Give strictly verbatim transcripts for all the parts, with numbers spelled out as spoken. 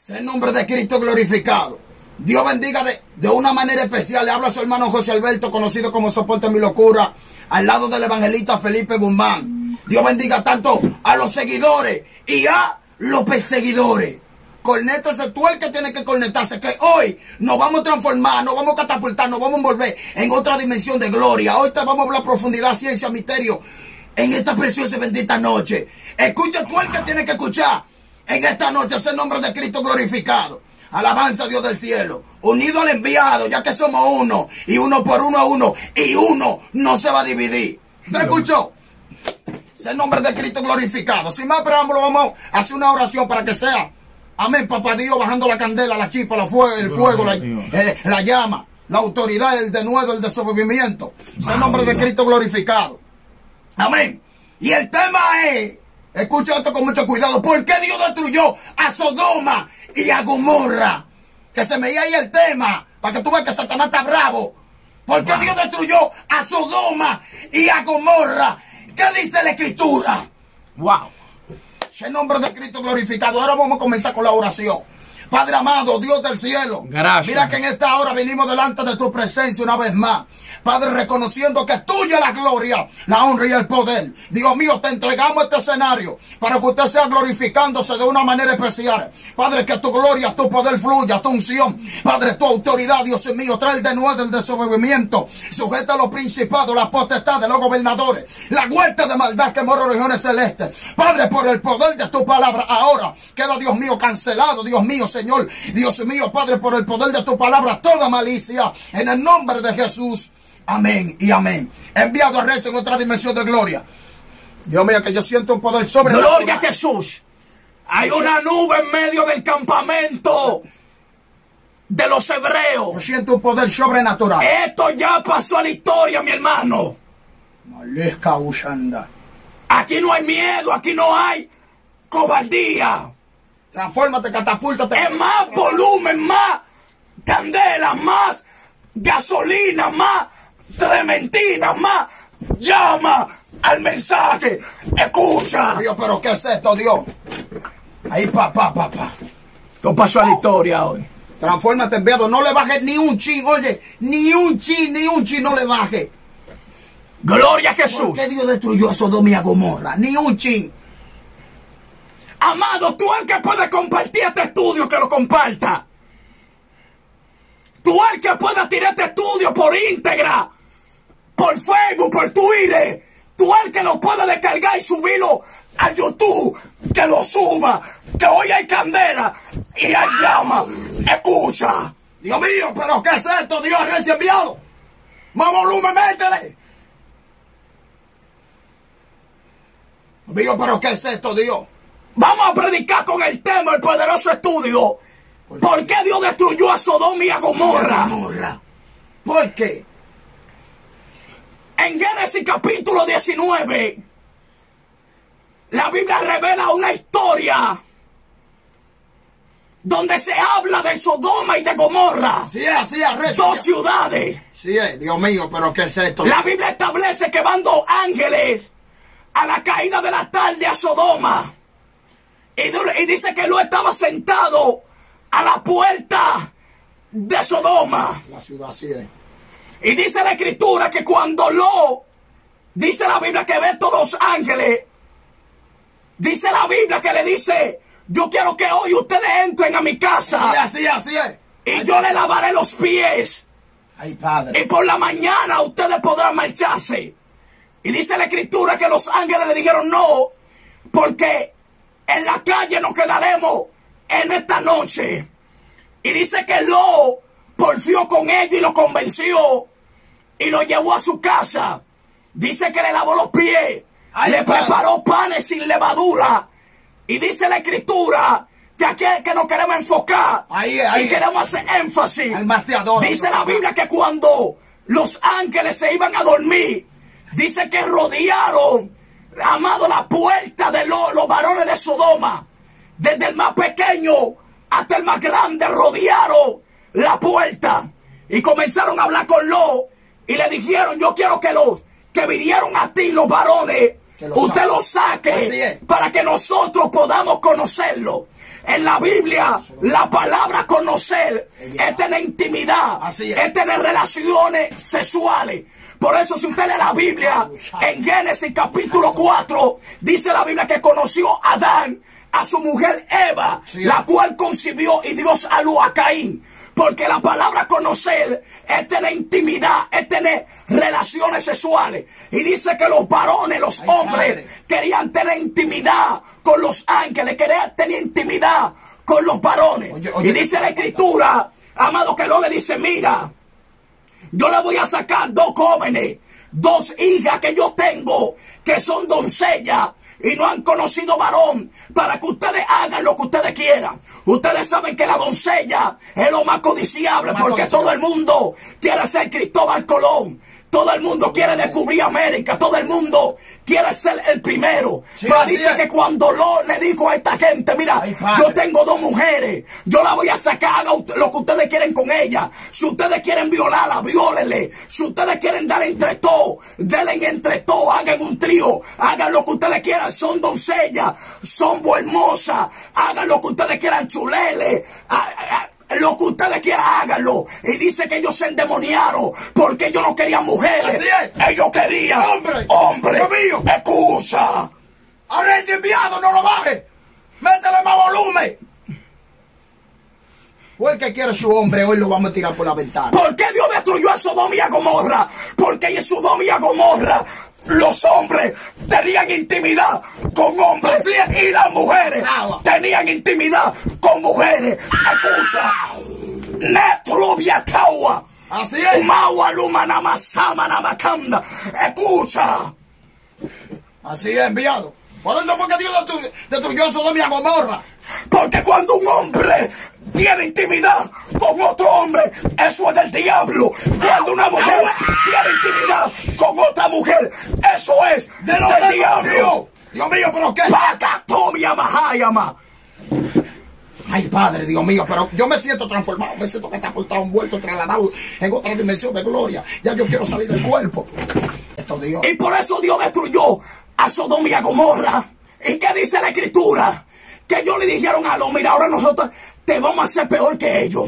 Sea el nombre de Cristo glorificado. Dios bendiga de, de una manera especial. Le habla a su hermano José Alberto, conocido como Soporte Mi Locura, al lado del evangelista Felipe Guzmán. Dios bendiga tanto a los seguidores y a los perseguidores. Cornétese tú el que tiene que cornetarse, que hoy nos vamos a transformar, nos vamos a catapultar, nos vamos a envolver en otra dimensión de gloria. Hoy te vamos a hablar profundidad, ciencia, misterio en esta preciosa y bendita noche. Escucha tú el que tiene que escuchar en esta noche, es el nombre de Cristo glorificado. Alabanza a Dios del cielo, unido al enviado, ya que somos uno, y uno por uno a uno, y uno no se va a dividir. ¿Te escuchó? Es el nombre de Cristo glorificado. Sin más preámbulo, vamos a hacer una oración para que sea, amén, papá Dios, bajando la candela, la chispa, la fuego, el fuego, la, eh, la llama, la autoridad, el denuedo, el desenvolvimiento. Es el nombre de Cristo glorificado. Amén. Y el tema es, escucha esto con mucho cuidado, ¿por qué Dios destruyó a Sodoma y a Gomorra? Que se me iba ahí el tema, para que tú veas que Satanás está bravo. ¿Por qué wow. Dios destruyó a Sodoma y a Gomorra? ¿Qué dice la Escritura? Wow. En nombre de Cristo glorificado. Ahora vamos a comenzar con la oración. Padre amado, Dios del cielo, gracias. Mira que en esta hora venimos delante de tu presencia una vez más. Padre, reconociendo que es tuya la gloria, la honra y el poder. Dios mío, te entregamos este escenario para que usted sea glorificándose de una manera especial. Padre, que tu gloria, tu poder fluya, tu unción. Padre, tu autoridad, Dios mío, trae el denuedo, el desobedimiento. Sujeta a los principados, las potestades, los gobernadores, la huerta de maldad que mora en regiones celestes. Padre, por el poder de tu palabra, ahora queda, Dios mío, cancelado, Dios mío, Señor. Dios mío, Padre, por el poder de tu palabra, toda malicia, en el nombre de Jesús. Amén y amén. Enviado a rezo en otra dimensión de gloria. Dios mío, que yo siento un poder sobrenatural. Gloria a Jesús. Hay una nube en medio del campamento de los hebreos. Yo siento un poder sobrenatural. Esto ya pasó a la historia, mi hermano. Aquí no hay miedo, aquí no hay cobardía. Transfórmate, catapúltate. Es más volumen, más candela, más gasolina, más trementina, más llama al mensaje. Escucha. Dios, pero ¿qué es esto, Dios? Ahí, papá, papá. Esto pasó a la historia hoy. Transfórmate, enviado. No le bajes ni un chin, oye. Ni un chin, ni un chin, no le baje. Gloria a Jesús. ¿Por qué Dios destruyó a Sodoma y a Gomorra? Ni un chin. Amado, tú el que puede compartir este estudio, que lo comparta. Tú el que pueda tirar este estudio por íntegra, por Facebook, por Twitter. Tú el que lo pueda descargar y subirlo a YouTube, que lo suba, que hoy hay candela y hay llama. Escucha. Dios mío, pero ¿qué es esto, Dios recién enviado? Más volumen, métele. Dios mío, pero ¿qué es esto, Dios? Vamos a predicar con el tema, el poderoso estudio. ¿Por qué Dios destruyó a Sodoma y a Gomorra? ¿Por qué? En Génesis capítulo diecinueve, la Biblia revela una historia donde se habla de Sodoma y de Gomorra. Sí, así es, dos ciudades. Sí, es, Dios mío, pero ¿qué es esto? La Biblia establece que van dos ángeles a la caída de la tarde a Sodoma. Y, y dice que Lot estaba sentado a la puerta de Sodoma. La ciudad sí es. Y dice la Escritura que cuando Lot, dice la Biblia que ve todos los ángeles, dice la Biblia que le dice, yo quiero que hoy ustedes entren a mi casa. Sí, así, así es. Y Ay, yo le lavaré los pies. Ay, Padre. Y por la mañana ustedes podrán marcharse. Y dice la Escritura que los ángeles le dijeron no, porque en la calle nos quedaremos en esta noche. Y dice que Lot porfió con ellos y lo convenció y lo llevó a su casa. Dice que le lavó los pies. Ay, le padre. Preparó panes sin levadura. Y dice la Escritura que aquí es que nos queremos enfocar. Ahí, ahí, y queremos hacer énfasis. El masteador, dice la Biblia que cuando los ángeles se iban a dormir, dice que rodearon, amado, la puerta de los, los varones de Sodoma. Desde el más pequeño hasta el más grande rodearon la puerta. Y comenzaron a hablar con Lot. Y le dijeron, yo quiero que los que vinieron a ti, los varones, lo usted saque. lo saque Así es. para que nosotros podamos conocerlo. En la Biblia, la palabra conocer es tener intimidad, Así es. es tener relaciones sexuales. Por eso, si usted lee la Biblia, en Génesis capítulo cuatro, dice la Biblia que conoció a Adán, a su mujer Eva, Sí. la cual concibió y dio a luz a Caín. Porque la palabra conocer es tener intimidad, es tener relaciones sexuales. Y dice que los varones, los Ay, hombres, padre. querían tener intimidad con los ángeles, querían tener intimidad con los varones. Oye, oye, y dice la escritura, amado, que no le dice, mira, yo le voy a sacar dos jóvenes, dos hijas que yo tengo, que son doncellas y no han conocido varón, para que ustedes hagan lo que ustedes quieran. Ustedes saben que la doncella es lo más codiciable, Más porque codiciable. todo el mundo quiere ser Cristóbal Colón. Todo el mundo quiere descubrir América. Todo el mundo quiere ser el primero. Sí, Pero así dice es. que cuando lo le dijo a esta gente, mira, Ay, padre. yo tengo dos mujeres, yo la voy a sacar, haga ut- lo que ustedes quieren con ella. Si ustedes quieren violarla, viólenle. Si ustedes quieren dar entre todos, denle entre todos, hagan un trío, hagan lo que ustedes quieran. Son doncellas, son hermosas, hagan lo que ustedes quieran, chulele. a- a- Lo que ustedes quieran, háganlo. Y dice que ellos se endemoniaron porque ellos no querían mujeres. Así es. Ellos querían Hombre. hombre. Dios mío. Escucha. Ahora ese enviado, no lo baje. Métele más volumen. O el que quiere su hombre, hoy lo vamos a tirar por la ventana. ¿Por qué Dios destruyó a Sodoma y a Gomorra? Porque en Sodoma y a Gomorra los hombres tenían intimidad con hombres Así es. y las mujeres Bravo. tenían intimidad con mujeres. Escucha. Netrubia Kawa. Así es. Umawa Lumana Masama Namakanda. Escucha. Así es, enviado. Por eso fue que Dios destru- destruyó a Sodoma y a Gomorra. Porque cuando un hombre tiene intimidad con otro hombre, eso es del diablo. Cuando una mujer tiene intimidad con otra mujer, eso es De los del demonios. diablo. Dios mío, pero qué. Pakatomia Mahayama. Ay, Padre, Dios mío, pero yo me siento transformado, me siento catapultado, envuelto, trasladado en otra dimensión de gloria. Ya yo quiero salir del cuerpo. Esto Dios. Y por eso Dios destruyó a Sodoma y a Gomorra. ¿Y qué dice la escritura? Que ellos le dijeron a los, mira, ahora nosotros te vamos a hacer peor que ellos.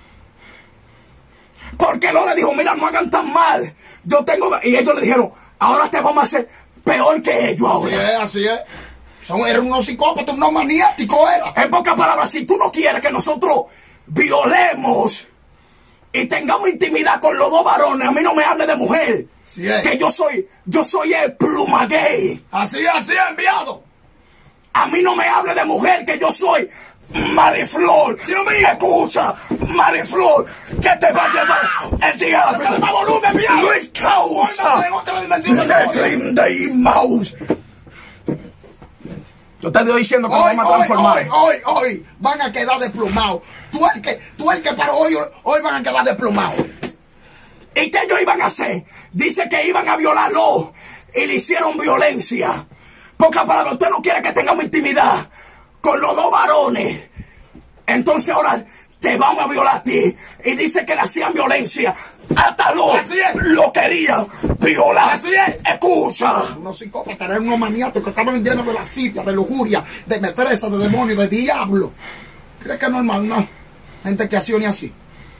Porque no le dijo, mira, no hagan tan mal. Yo tengo... Y ellos le dijeron, ahora te vamos a hacer peor que ellos Así ahora. es, así es. Son, eran unos psicópatas, unos maniáticos, era. En pocas palabras, si tú no quieres que nosotros violemos y tengamos intimidad con los dos varones, a mí no me hable de mujer. Sí es. Que yo soy, yo soy el pluma gay. Así es, así es, enviado. A mí no me hable de mujer, que yo soy Mariflor. Dios mío. Escucha, Mariflor, que te va a llevar el diablo. Métele más volumen, enviado. Luis Causa. Hoy en otra dimensión de De gloria. Green Day Mouse. Yo te estoy diciendo que nos Hoy, vamos a hoy, transformar. hoy, hoy, hoy van a quedar desplumados. Tú el que, tú el que para hoy, hoy van a quedar desplumados. ¿Y qué ellos iban a hacer? Dice que iban a violarlo y le hicieron violencia. Pocas palabras, usted no quiere que tengamos intimidad con los dos varones. Entonces ahora te vamos a violar a ti. Y dice que le hacían violencia. Hasta lo, Así es. lo querían violar. Así es. Escucha. Unos psicópatas, eran unos maniáticos que estaban llenos de lascivia, de lujuria, de metresa, de demonio, de diablo. ¿Crees que es normal? No. Gente que accione así.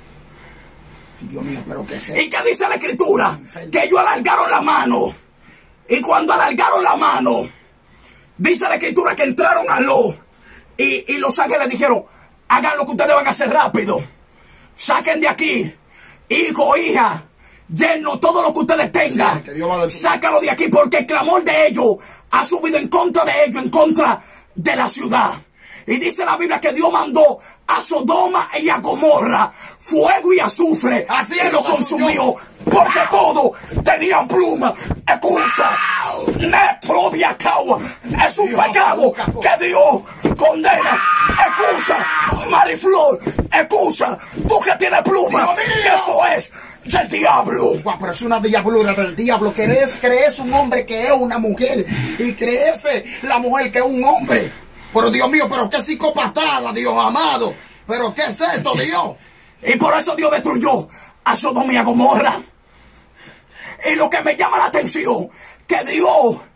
Dios mío, pero qué sé. ¿Y qué dice la escritura? Que ellos alargaron la mano. Y cuando alargaron la mano, dice la escritura que entraron a lo. Y, y los ángeles dijeron, hagan lo que ustedes van a hacer rápido. Saquen de aquí, hijo, hija, yerno, todo lo que ustedes tengan. Sí, que Dios va a destruir. Sácalo de aquí porque el clamor de ellos ha subido en contra de ellos, en contra de la ciudad. Y dice la Biblia que Dios mandó a Sodoma y a Gomorra fuego y azufre. Así es, y lo lo consumió. Porque todos tenían pluma. Escucha. Netrobia Kawa. Es un Dios, pecado busca, busca. que Dios condena. Escucha. Mariflor. Escucha. Tú que tienes pluma. Dios mío. Que eso es del diablo. Guau, pero es una diablura del diablo. Crees, crees un hombre que es una mujer. Y crees la mujer que es un hombre. Pero Dios mío, pero qué psicopatada, Dios amado. Pero qué es esto, Dios. Y por eso Dios destruyó a Sodoma y a Gomorra. Y lo que me llama la atención, que Dios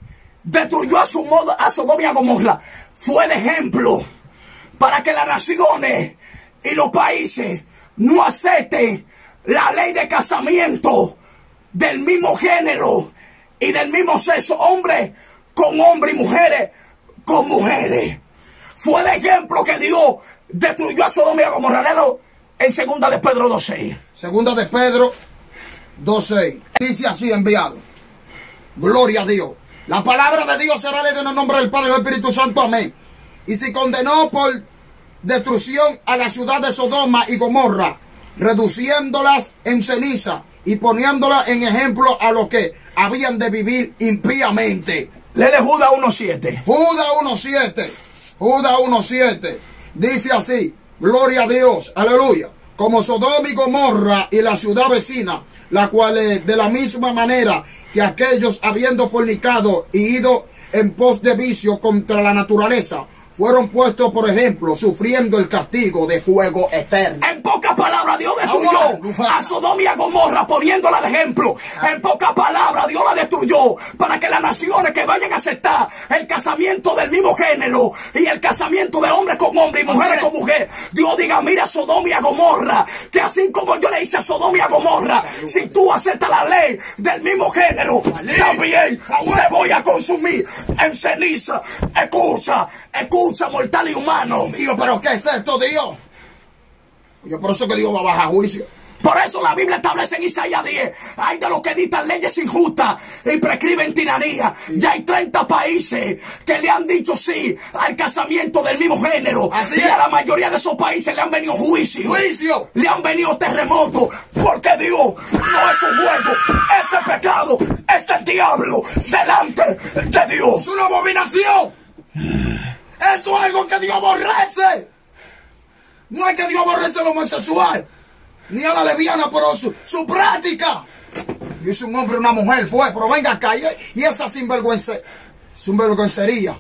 destruyó a, su modo, a Sodoma y a Gomorra fue de ejemplo para que las naciones y los países no acepten la ley de casamiento del mismo género y del mismo sexo, hombres con hombres y mujeres con mujeres. Fue de ejemplo que Dios destruyó a Sodoma y a Gomorra. Léelo en segunda de Pedro dos seis. Segunda de Pedro dos seis. Dice así, enviado. Gloria a Dios. La palabra de Dios será leída en el nombre del Padre y del Espíritu Santo. Amén. Y si condenó por destrucción a la ciudad de Sodoma y Gomorra, reduciéndolas en ceniza y poniéndolas en ejemplo a los que habían de vivir impíamente. Léele Judas uno siete. Judas uno siete. Judas uno siete. Dice así. Gloria a Dios. Aleluya. Como Sodoma y Gomorra y la ciudad vecina, la cual es de la misma manera que aquellos habiendo fornicado y ido en pos de vicio contra la naturaleza, fueron puestos, por ejemplo, sufriendo el castigo de fuego eterno. En pocas palabras, Dios destruyó a Sodoma y a Gomorra poniéndola de ejemplo. En pocas palabras, Dios la destruyó para que las naciones que vayan a aceptar el casamiento del mismo género y el casamiento de hombres con hombres y mujeres con mujeres, Dios diga, mira Sodoma y a Gomorra, que así como yo le hice a Sodoma y a Gomorra, si tú aceptas la ley del mismo género, también te voy a consumir en ceniza. Escucha, escucha. Mortal y humano. Dios, pero ¿qué es esto, Dios? Yo por eso que Dios va a bajar juicio. Por eso la Biblia establece en Isaías diez, hay de los que dictan leyes injustas y prescriben tiranía. Sí. Ya hay treinta países que le han dicho sí al casamiento del mismo género. Así y es. A la mayoría de esos países le han venido juicios. Juicio. Le han venido terremotos. Porque Dios no es un juego. Ese pecado es del diablo delante de Dios. Es una abominación. Eso es algo que Dios aborrece. No hay que Dios aborrece al homosexual ni a la lesbiana, pero su, su práctica. Dice un hombre, una mujer fue, pero venga acá. Y esa sinvergüenza, sinvergüencería.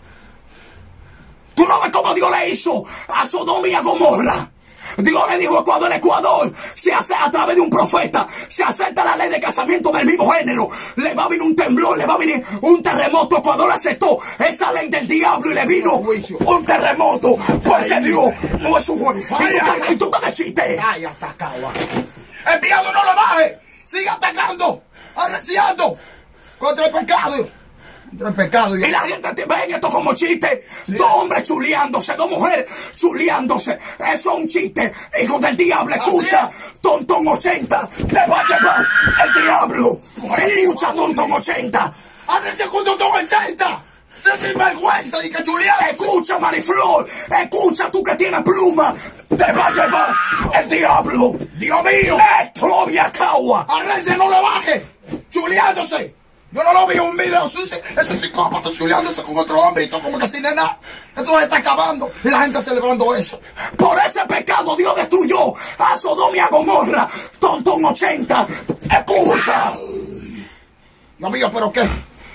¿Tú no ves cómo Dios le hizo a Sodoma y a Gomorra? Dios le dijo cuando el Ecuador se hace a través de un profeta, se acepta la ley de casamiento del mismo género, le va a venir un temblor, le va a venir un terremoto. Ecuador aceptó esa ley del diablo y le vino un terremoto, porque Dios no es un juez. Y tú estás de chiste. Ay, atacado. Enviado, no lo baje. Sigue atacando, arreciando contra el pecado. El pecado. Y la gente te ve esto como chiste. Sí. Dos hombres chuleándose, dos mujeres chuleándose. Eso es un chiste. Hijo del diablo, escucha. Tontón ochenta. Te va a llevar el diablo. Escucha, Tontón ochenta. ¡Arrecha con Tontón ochenta! ¡Se sinvergüenza y que chulear! Escucha, Mariflor. Escucha, tú que tienes pluma. Te va a llevar el diablo. Dios mío. Esto lo vi a Cagua. Arrecha, no lo baje. Chuleándose. Yo no lo vi en un video, ese psicópata chuleándose con otro hombre y todo como que sin nada. Esto se está acabando y la gente celebrando eso. Por ese pecado Dios destruyó a Sodoma y a Gomorra. Tontón ochenta. Escucha. Dios mío, ¿pero qué?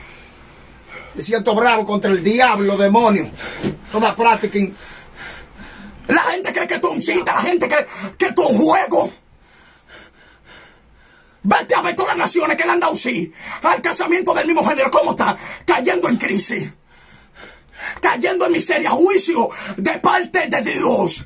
Me siento bravo contra el diablo, demonio. Toda práctica. La gente cree que esto es un chiste, la gente cree que esto es un juego. Vete a ver todas las naciones que le han dado sí al casamiento del mismo género. ¿Cómo está? Cayendo en crisis. Cayendo en miseria. Juicio de parte de Dios.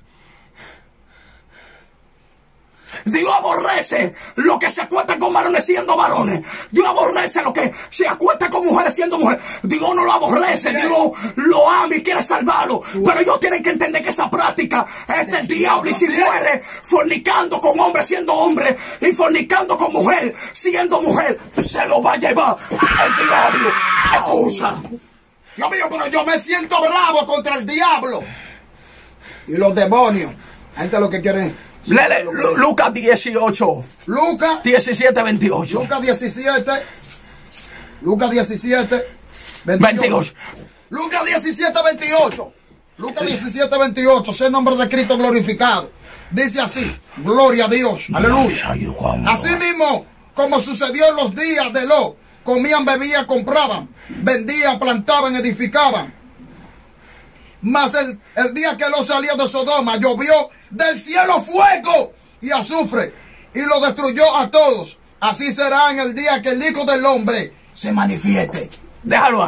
Dios aborrece lo que se acuesta con varones siendo varones. Dios aborrece lo que se acuesta con mujeres siendo mujeres. Dios no lo aborrece. Dios lo ama y quiere salvarlo. Pero ellos tienen que entender que esa práctica es del diablo. Y si muere fornicando con hombre siendo hombre y fornicando con mujer siendo mujer, se lo va a llevar el diablo. Escucha. Dios mío, pero yo me siento bravo contra el diablo y los demonios. Gente lo que quieren. Lele, Lucas dieciocho. Lucas diecisiete, veintiocho. Lucas diecisiete. Lucas diecisiete, veintiocho. Lucas diecisiete, veintiocho. Lucas diecisiete, veintiocho. Sea el nombre de Cristo glorificado. Dice así. Gloria a Dios. Aleluya. Así mismo, como sucedió en los días de Lot, comían, bebían, compraban, vendían, plantaban, edificaban. Mas el, el día que Lot salió de Sodoma, llovió del cielo fuego y azufre, y lo destruyó a todos. Así será en el día que el Hijo del Hombre se manifieste. Déjalo ahí.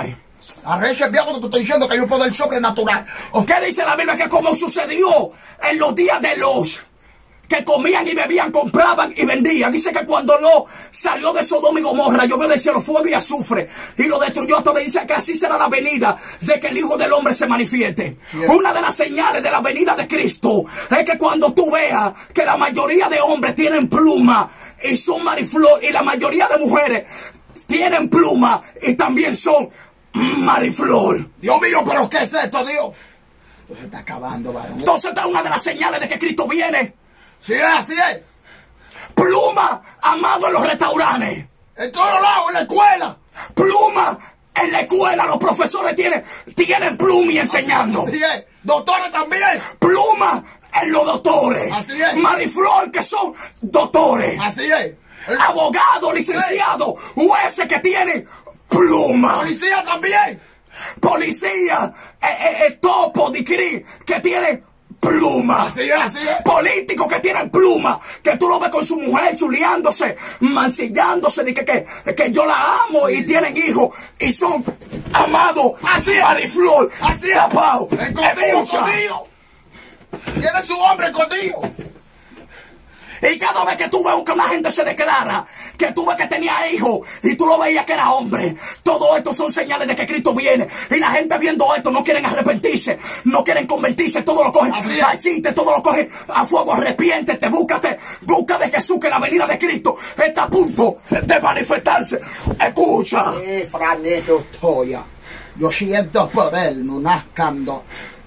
Arrecha el viejo que te estoy diciendo que hay un poder sobrenatural. ¿Qué dice la Biblia? Que como sucedió en los días de los que comían y bebían, compraban y vendían. Dice que cuando Lot salió de Sodoma y Gomorra, llovió del cielo fuego y azufre y lo destruyó todo. Dice que así será la venida de que el Hijo del Hombre se manifieste. Yeah. Una de las señales de la venida de Cristo es que cuando tú veas que la mayoría de hombres tienen pluma y son mariflor, y la mayoría de mujeres tienen pluma y también son mariflor. Dios mío, pero ¿qué es esto, Dios? Pues se está acabando, varón. Entonces esta es una de las señales de que Cristo viene. Sí es, así es. Pluma, amado, en los restaurantes. En todos lados, en la escuela. Pluma, en la escuela. Los profesores tienen, tienen pluma y enseñando. Así, así es. Doctores también. Pluma en los doctores. Así es. Mariflor, que son doctores. Así es. El... Abogados, licenciados, sí. Jueces que tienen pluma. Policía también. Policía, el eh, eh, topo de Cris, que tiene pluma. Así es, así es. Políticos que tienen pluma, que tú lo ves con su mujer chuleándose, mancillándose, de que, que, que yo la amo, sí, y tienen hijos y son amados. Así es. Mariflor, así es. Tapao, escondido, escondido. Tiene su hombre escondido. Y cada vez que tú ves que una gente se declara, que tú ves que tenía hijos y tú lo veías que era hombre, todo esto son señales de que Cristo viene. Y la gente viendo esto no quieren arrepentirse, no quieren convertirse, todo lo cogen a chiste, todo lo cogen a fuego. Arrepiéntete, búscate, busca de Jesús, que la venida de Cristo está a punto de manifestarse. Escucha. Eh, Franeto Toya, yo siento poder no nascando.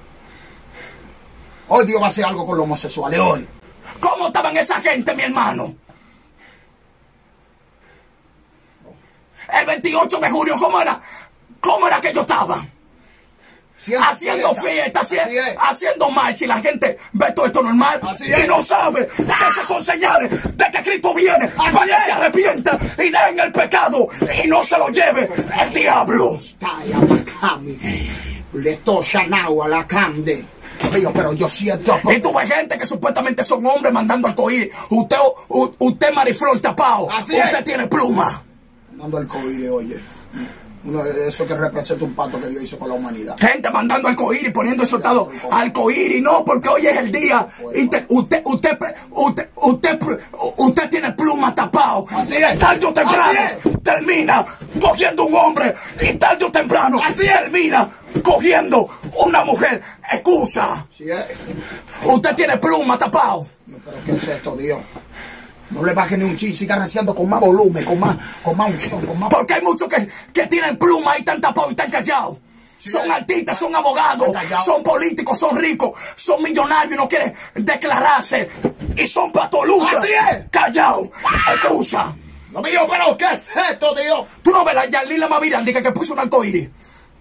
Hoy Dios va a hacer algo con los homosexuales, hoy. ¿Cómo estaban esa gente, mi hermano? El veintiocho de julio, ¿cómo era? ¿Cómo era que yo estaba? Siempre haciendo fiesta, fiesta haciendo, haciendo marcha, y la gente ve todo esto normal. Así y es. No sabe que esas son señales de que Cristo viene. Así para es. Que se arrepienta y dejen el pecado y no se lo lleve el diablo. Pero yo siento... Y tú ves gente que supuestamente son hombres mandando alcohol. Usted, u, usted mariflor tapado. Así usted es. Tiene pluma. Mandando alcohol, oye. Uno de eso que representa un pacto que Dios hizo con la humanidad. Gente mandando alcohol y poniendo exhortado alcohol y no, porque hoy es el día. Usted, usted, usted, usted, usted, usted tiene pluma tapado. Así es. Tarde o temprano termina cogiendo un hombre y tarde o temprano Así es. termina cogiendo una mujer. Excusa. Así es. Usted tiene pluma tapado. No, pero ¿qué es esto, Dios? No le baje ni un chis, siga haciendo con más volumen, con más, con más unción, con más... Porque hay muchos que, que tienen pluma y están tapados y están callados. Sí, son artistas, son abogados, son políticos, son ricos, son millonarios y no quieren declararse. Y son patolucas. Así es. Callados. Excusa. No mío, pero ¿qué es esto, Dios? Tú no ves la Yarlila Maviraldi que, que puso un arcoíris.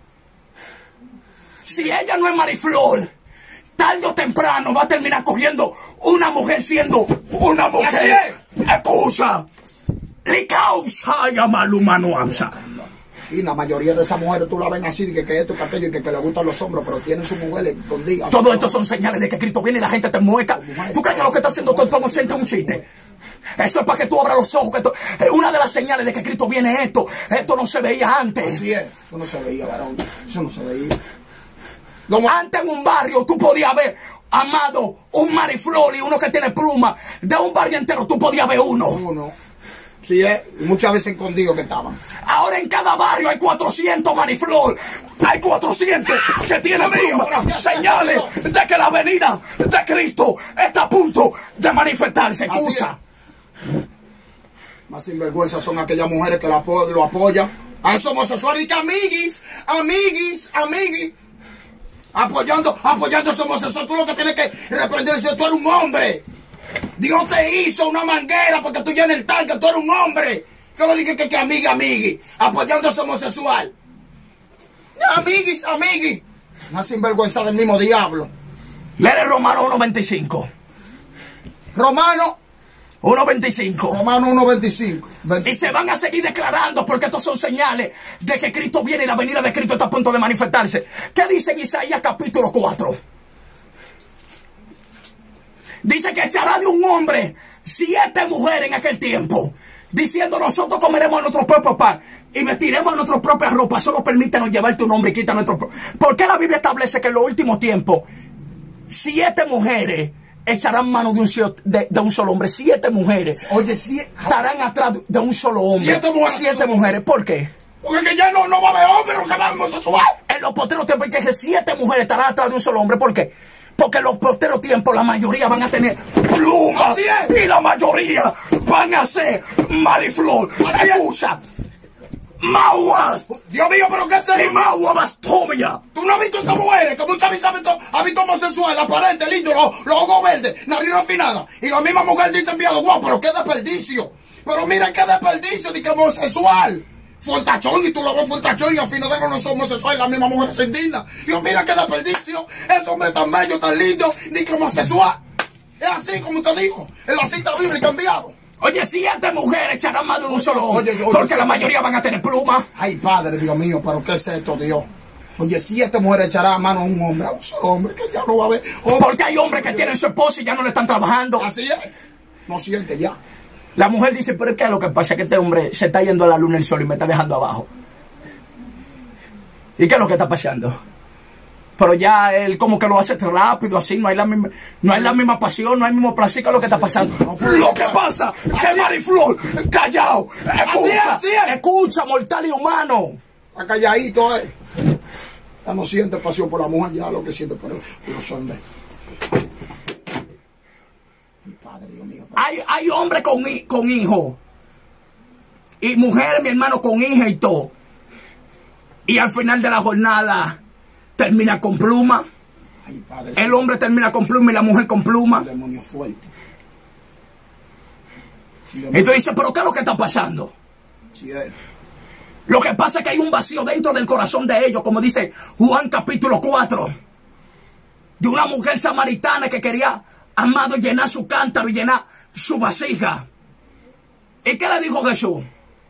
Si ella no es mariflor, tarde o temprano va a terminar cogiendo una mujer siendo una mujer. Excusa. Le causa llamar humano amsa. Y la mayoría de esas mujeres tú la ven así, que, que esto, que aquello, y que, que le gustan los hombros, pero tienen su mujer escondida. Todo esto son señales de que Cristo viene y la gente te mueca. ¿Tú crees que lo que está haciendo todo el es un chiste? Eso es para que tú abras los ojos. Que esto, una de las señales de que Cristo viene es esto. Esto no se veía antes. Así es. Eso no se veía, varón. Eso no se veía. Antes en un barrio tú podías ver, amado, un mariflor y uno que tiene pluma. De un barrio entero tú podías ver uno. Uno. Sí, es. Y muchas veces escondidos que estaban. Ahora en cada barrio hay cuatrocientos mariflor. Hay cuatrocientos que tienen pluma. Señales de que la venida de Cristo está a punto de manifestarse. Escucha. Más sinvergüenza son aquellas mujeres que lo, apo lo apoyan. A esos homosexuales y que amiguis, amiguis, amiguis. Apoyando, apoyando a esos homosexuales. Tú lo que tienes que reprender es que tú eres un hombre. Dios te hizo una manguera porque tú llenas el tanque, tú eres un hombre. Que lo dije que, que amigui, amigui. Apoyando a ese homosexual. Amiguis, amiguis. Una sinvergüenza del mismo diablo. Lee Romano uno veinticinco. Romano uno veinticinco. Romano uno veinticinco. Y se van a seguir declarando porque estos son señales de que Cristo viene y la venida de Cristo está a punto de manifestarse. ¿Qué dice en Isaías capítulo cuatro? Dice que echará de un hombre siete mujeres en aquel tiempo, diciendo nosotros comeremos nuestro propio pan y vestiremos nuestra propia ropa. Solo permítanos llevar tu nombre y quita nuestro... ¿Por qué la Biblia establece que en los últimos tiempos siete mujeres echarán mano de un, de, de un solo hombre? Siete mujeres. Oye, siete. Estarán atrás de un solo hombre. Siete mujeres. Siete mujeres. ¿Por qué? Porque ya no, no va a haber hombres, los que van homosexuales. En los posteros tiempos hay que siete mujeres estarán atrás de un solo hombre. ¿Por qué? Porque en los posteros tiempos la mayoría van a tener plumas. Así es. Y la mayoría van a ser mariflor. Así es. Escucha. Maguas. Dios mío, pero ¿qué es eso? Y Magua Bastomia. ¿Tú no has visto esas mujeres que muchas veces han visto, han visto homosexual, aparente, lindo, los, los ojos verdes, nariz refinada? Y la misma mujer dice enviado, guau, pero qué desperdicio. Pero mira qué desperdicio de que homosexual. Fortachón, y tú lo ves fortachón, y al final de no somos homosexuales, la misma mujer se indigna. Dios, mira qué desperdicio. Ese hombre tan bello, tan lindo, ni que homosexual. Es así como te digo, en la cita bíblica enviado. Oye, siete mujeres echarán mano de un solo hombre. Oye, oye, porque oye, la mayoría van a tener plumas. Ay, Padre, Dios mío, pero ¿qué es esto, Dios? Oye, siete mujeres echarán a mano a un hombre, a un solo hombre, que ya no va a haber. Hombre. Porque hay hombres que tienen su esposa y ya no le están trabajando. Así es. No siente ya. La mujer dice, pero ¿qué es lo que pasa? Que este hombre se está yendo a la luna y el sol y me está dejando abajo. ¿Y qué es lo que está pasando? Pero ya él como que lo hace rápido, así, no hay la misma, no hay la misma pasión, no hay el mismo placer. ¿Qué es lo que está pasando? Lo que pasa, que Mariflor, callao, escucha, así es. escucha, mortal y humano. Está calladito, eh. Ya no siente pasión por la mujer, ya lo que siente por, el, por los hombres. Mi Padre, Dios mío. Hay, hay hombres con, con hijos. Y mujeres, mi hermano, con hija y todo. Y al final de la jornada termina con pluma. Ay, Padre, el hombre termina con pluma y la mujer con pluma. Un demonio fuerte. Y tú dices, ¿pero qué es lo que está pasando? Sí, es. Lo que pasa es que hay un vacío dentro del corazón de ellos, como dice Juan capítulo cuatro. De una mujer samaritana que quería, amado, llenar su cántaro y llenar su vasija. ¿Y qué le dijo Jesús?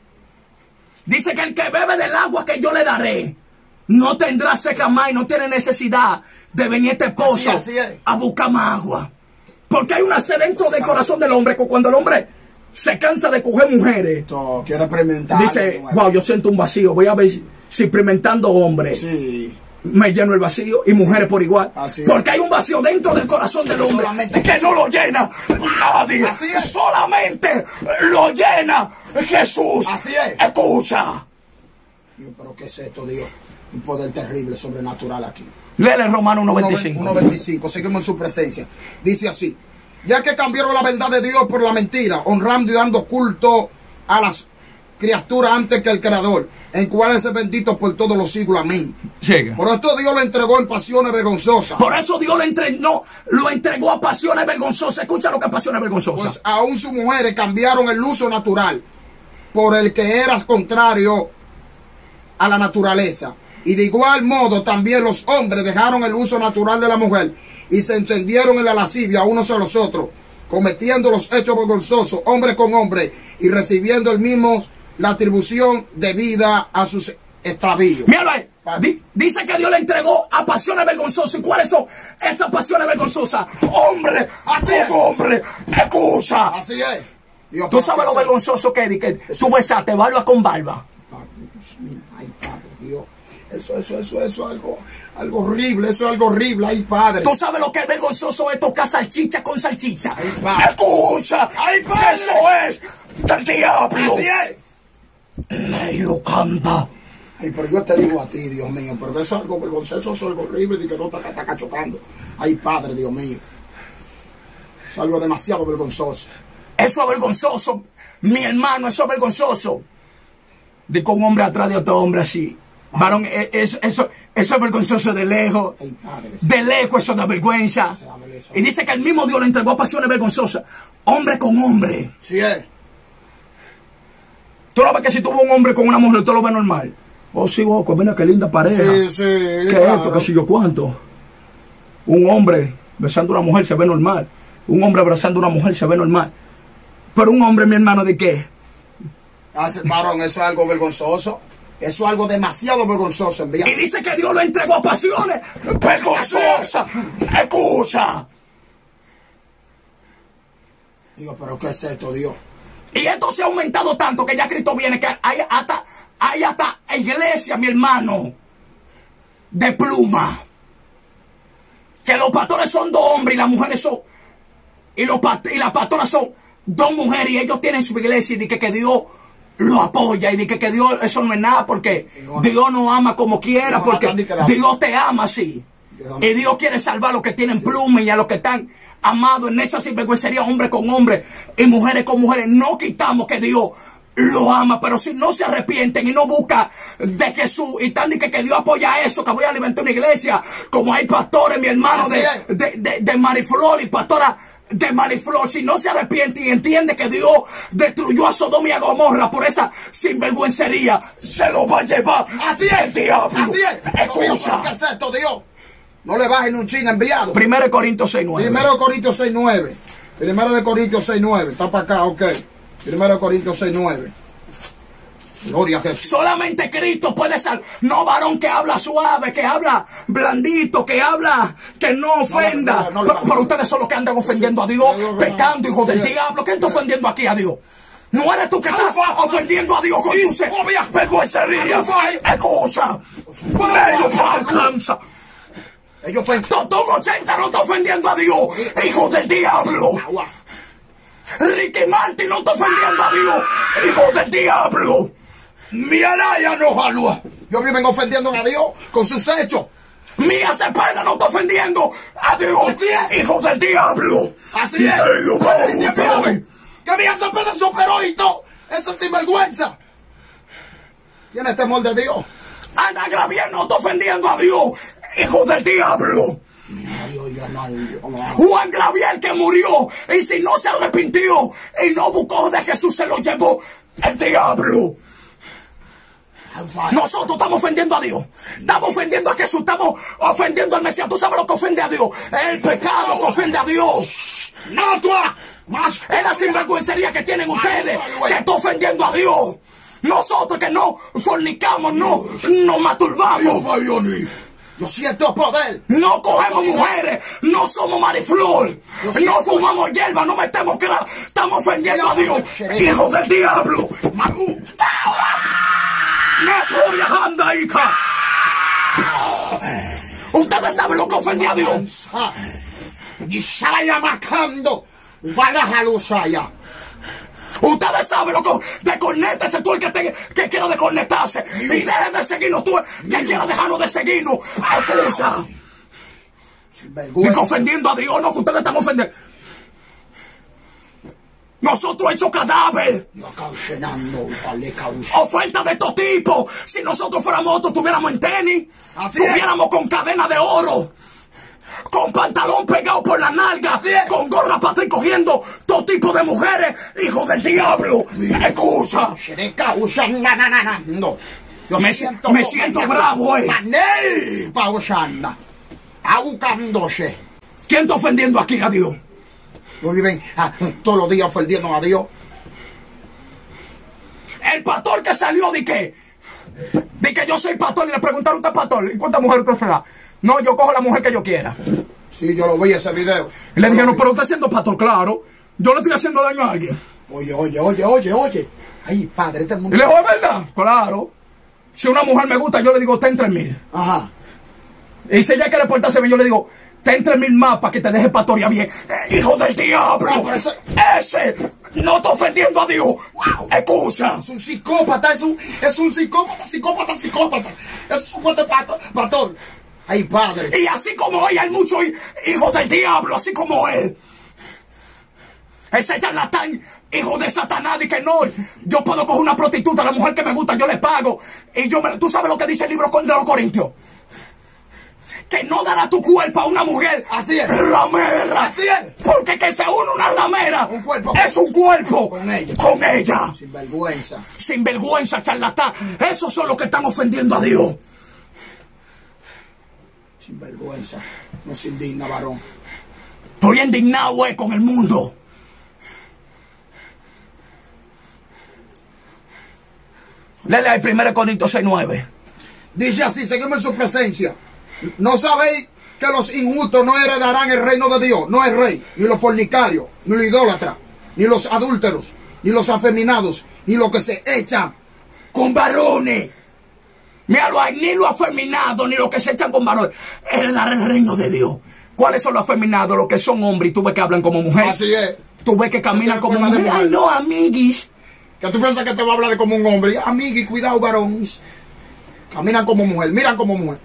Dice que el que bebe del agua que yo le daré no tendrá sed jamás y no tiene necesidad de venir este pozo así, así es. a buscar más agua. Porque hay una sed dentro del corazón del hombre que cuando el hombre se cansa de coger mujeres, Esto, quiero experimentar. dice, wow, yo siento un vacío, voy a ver si, si experimentando hombres sí. me lleno el vacío y mujeres por igual. Así porque es. hay un vacío dentro del corazón del hombre Solamente que no lo llena nadie. Así es. Solamente lo llena Jesús. Así es. Escucha. Dios, pero ¿qué es esto, Dios? Un poder terrible, sobrenatural aquí. Léele Romanos uno veinticinco. uno veinticinco, seguimos en su presencia. Dice así: ya que cambiaron la verdad de Dios por la mentira, honrando y dando culto a las criaturas antes que el Creador, en cual es bendito por todos los siglos. Amén. Sigue. Por esto Dios lo entregó en pasiones vergonzosas. Por eso Dios lo entregó, lo entregó a pasiones vergonzosas. Escucha lo que es pasiones vergonzosas. Pues aún sus mujeres cambiaron el uso natural por el que era contrario a la naturaleza. Y de igual modo también los hombres dejaron el uso natural de la mujer y se encendieron en la lascivia unos a los otros, cometiendo los hechos vergonzosos, hombre con hombre, y recibiendo el mismo la atribución debida a sus extravíos. Míralo ahí. Di, dice que Dios le entregó a pasiones vergonzosas. ¿Y cuáles son esas pasiones vergonzosas? Hombre, así es, hombre, escucha. Así es. Dios, Tú sabes lo vergonzoso que es, que tú besaste barba con barba. Ay, Padre, Dios. Eso, eso, eso, eso es algo, algo horrible, eso es algo horrible, ay, Padre. Tú sabes lo que es vergonzoso es tocar salchicha con salchicha. Ay, Padre. Escucha, ay, Padre. Eso es del diablo. Así es. Medio canta. Ay, pero yo te digo a ti, Dios mío, pero eso es algo vergonzoso, eso es algo horrible y que no está, está cachocando. Ay, Padre, Dios mío. Es algo demasiado vergonzoso. Eso es vergonzoso, mi hermano, eso es vergonzoso. De con un hombre atrás de otro hombre así. Ah. Varón, eso, eso, eso es vergonzoso de lejos. Ay, Padre, de lejos eso da vergüenza. Y dice que el mismo Dios le entregó a pasiones vergonzosas. Hombre con hombre. Sí es. Tú lo ves que si tuvo un hombre con una mujer, tú lo ves normal. Oh, sí, Boco, mira qué linda pareja. Sí, sí. ¿Qué claro. es esto? ¿Qué sé yo cuánto? Un hombre besando a una mujer se ve normal. Un hombre abrazando a una mujer se ve normal. Pero un hombre, mi hermano, ¿de qué? Hace, varón, eso es algo vergonzoso. Eso es algo demasiado vergonzoso. Envía. Y dice que Dios lo entregó a pasiones vergonzosas. Escucha. Digo, pero ¿qué es esto, Dios? Y esto se ha aumentado tanto que ya Cristo viene, que hay hasta Hay hasta iglesia, mi hermano, de pluma. Que los pastores son dos hombres y las mujeres son... Y, los y las pastoras son dos mujeres y ellos tienen su iglesia y dicen que, que Dios lo apoya y dicen que, que Dios eso no es nada porque Dios nos ama como quiera, porque Dios te ama así. Y Dios quiere salvar a los que tienen pluma y a los que están amados en esa sinvergüencería, hombres con hombres y mujeres con mujeres. No quitamos que Dios lo ama, pero si no se arrepienten y no buscan de Jesús y están diciendo que, que Dios apoya eso, que voy a alimentar una iglesia, como hay pastores, mi hermano, de, de, de, de Mariflor y pastora de Mariflor, si no se arrepiente y entiende que Dios destruyó a Sodoma y a Gomorra por esa sinvergüencería, se lo va a llevar. Así es, el diablo. Así es. Escucha. ¿Qué es esto, Dios? No le bajen un chin enviado. Primero de Corintios seis nueve. Primero de Corintios seis nueve. Primero de Corintios seis nueve. Está para acá, ok. Primero de Corintios seis nueve. Gloria a Jesús. Solamente Cristo puede salvar. No varón que habla suave, que habla blandito, que habla, que no ofenda. No, no, no, no, pero, pero ustedes son los que andan ofendiendo a Dios, pecando, hijos del diablo. ¿Quién está ofendiendo aquí a Dios? No eres tú que estás ofendiendo a Dios con tu vergüencería. Excusa. Medio para alcanza. Ellos fue. Totón ochenta no está ofendiendo a Dios, hijos del diablo. Ricky Martin no está ofendiendo a Dios, hijos del diablo. Mi alaya no jalúa. Yo viven ofendiendo a Dios con sus hechos. Mía Cepeda no está ofendiendo a Dios, hijos del diablo. Así es. Que Mía Cepeda superó y todo. Eso es sinvergüenza. Tiene temor de Dios. Ana Gravier no está ofendiendo a Dios, hijos del diablo. Juan Gravier que murió y si no se arrepintió y no buscó de Jesús, se lo llevó el diablo. Nosotros estamos ofendiendo a Dios, estamos ofendiendo a Jesús, estamos ofendiendo al Mesías. ¿Tú sabes lo que ofende a Dios? El pecado que ofende a Dios. No, tú es la sinvergüencería que tienen ustedes, que está ofendiendo a Dios. Nosotros que no fornicamos, no nos masturbamos. Yo siento poder. No cogemos mujeres, no somos Mariflor, no fumamos hierba, no metemos crack. Estamos ofendiendo a Dios, hijos del diablo. Ustedes saben lo que ofende a Dios. Ustedes saben lo que... Desconéctese tú el que, te, que quiera desconectarse. Y deje de seguirnos tú que quiera dejarnos de seguirnos. Excusa. Y que ofendiendo a Dios, no, que ustedes están ofendiendo. Nosotros hechos cadáver. Oferta de estos tipos. Si nosotros fuéramos otros, estuviéramos en tenis. Estuviéramos con cadena de oro. Con pantalón pegado por la nalga, con gorra para estar cogiendo todo tipo de mujeres, hijos del diablo. Excusa. No. Yo me siento, me siento bravo, eh. ¿Quién está ofendiendo aquí a Dios? No viven ah, todos los días ofendiendo a Dios. El pastor que salió de que, de que yo soy pastor y le preguntaron a usted pastor, ¿y cuántas mujeres usted será? No, yo cojo la mujer que yo quiera. Sí, yo lo vi ese video. Y le dijeron, pero usted siendo pastor, claro. Yo le estoy haciendo daño a alguien. Oye, oye, oye, oye, oye. Ay, padre, este mundo... Y le dijo, ¿es verdad? Claro. Si una mujer me gusta, yo le digo, ten tres mil. Ajá. Y si ella quiere portarse bien, yo le digo, ten tres mil más para que te deje pastorear bien. Eh, ¡Hijo del diablo! No, ese... ese no está ofendiendo a Dios. Wow. Excusa. Es un psicópata, es un, es un psicópata, psicópata, psicópata. Es un fuerte pastor. Ay, padre. Y así como ella hay muchos hijos del diablo, así como él. Ese charlatán, hijo de Satanás, y que no, yo puedo coger una prostituta, la mujer que me gusta, yo le pago. Y yo me, tú sabes lo que dice el libro de los Corintios. Que no dará tu cuerpo a una mujer. Así es. Ramera. Así es. Porque que se une una ramera. Un cuerpo. Es un cuerpo. Con ella. Con ella. Sin vergüenza. Sin vergüenza, charlatán. Esos son los que están ofendiendo a Dios. Sin vergüenza. No se indigna, varón. Estoy indignado, güey, con el mundo. Léele al primero Corintios seis nueve. Dice así, seguimos en su presencia. ¿No sabéis que los injustos no heredarán el reino de Dios? No es rey, ni los fornicarios, ni los idólatras, ni los adúlteros, ni los afeminados, ni los que se echan con varones. Míralo ahí, ni los afeminados, ni los que se echan con varones heredarán el reino de Dios. ¿Cuáles son los afeminados? Los que son hombres y tú ves que hablan como mujer. Así es. Tú ves que caminan como mujer. mujer. Ay, no, amiguis. Que tú piensas que te va a hablar de como un hombre. Amigui, cuidado, varón. Caminan como mujer, miran como mujer.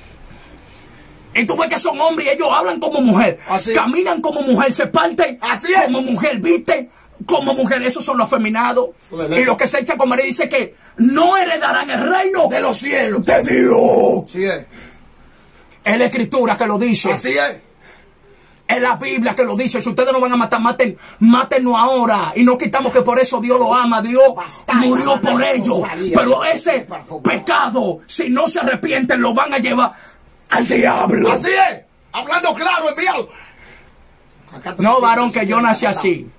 Y tú ves que son hombres y ellos hablan como mujer. Así. Caminan como mujer, se parten Así es. como mujer, ¿viste? Como mujer, esos son los afeminados. Joder. Y los que se echan con marido dice que no heredarán el reino De los cielos. de Dios. Así es. Es la escritura que lo dice. Así es. Es la Biblia que lo dice. Si ustedes no van a matar, maten, mátennos ahora. Y no quitamos que por eso Dios lo ama. Dios murió por ellos. Pero ese pecado, si no se arrepienten, lo van a llevar al diablo. Así es. Hablando claro, enviado. No, varón, que yo nací así.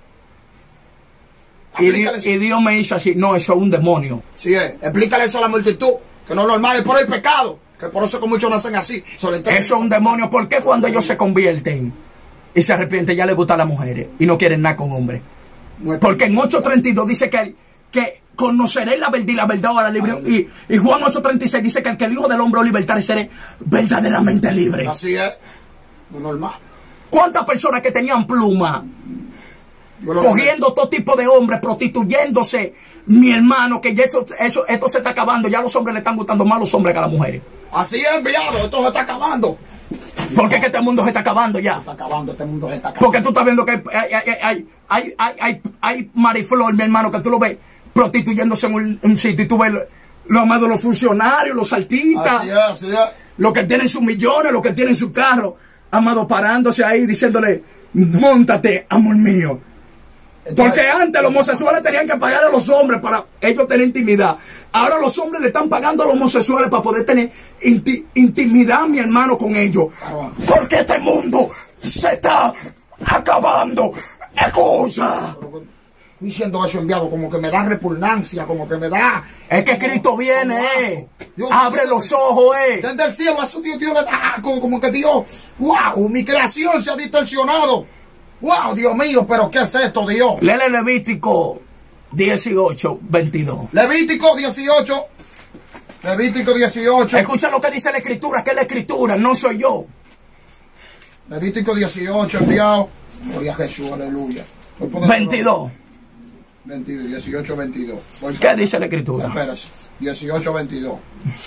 Y, Di- y Dios me hizo así. No, eso es un demonio. Sí es. Explícale eso a la multitud. Que no es normal, es por el pecado. Que por eso que muchos nacen así. Eso es un demonio. ¿Por qué cuando ellos se convierten y se arrepienten ya les gustan las mujeres y no quieren nada con hombres? Porque en ocho treinta y dos dice que, que conoceréis la verdad y la verdad ahora libre. Y, y Juan ocho treinta y seis dice que el que dijo del hombre o libertad seré verdaderamente libre. Así es. No es normal. ¿Cuántas personas que tenían pluma cogiendo todo tipo de hombres, prostituyéndose, mi hermano, que ya eso, eso, esto se está acabando? Ya los hombres le están gustando más a los hombres que a las mujeres. Así es, enviado. Esto se está acabando. Porque es que este mundo se está acabando ya. Se está acabando, este mundo se está acabando. Porque tú estás viendo que hay, hay, hay, hay, hay, hay, hay, hay mariflor, mi hermano, que tú lo ves prostituyéndose en un, un sitio y tú ves lo, lo amado, los funcionarios, los artistas, Así es, así es. los que tienen sus millones, los que tienen su carro, amado, parándose ahí diciéndole, móntate, amor mío. Porque antes los homosexuales tenían que pagar a los hombres para ellos tener intimidad. Ahora los hombres le están pagando a los homosexuales para poder tener inti intimidad, mi hermano, con ellos. Porque este mundo se está acabando. Escucha. Diciendo eso, enviado, como que me da repugnancia, como que me da... Es que Cristo viene, eh. Dios, Abre Dios, los ojos, eh. Desde el cielo a su Dios, Dios le da, como, como que Dios, wow, mi creación se ha distorsionado. Wow, Dios mío, pero ¿qué es esto, Dios? Léele Levítico dieciocho, veintidós. Levítico dieciocho. Levítico dieciocho. Escucha lo que dice la escritura, que es la escritura, no soy yo. Levítico dieciocho, enviado. Gloria a Jesús, aleluya. veintidós. veintidós, dieciocho, veintidós. ¿Qué dice la escritura? Espérate, dieciocho, veintidós.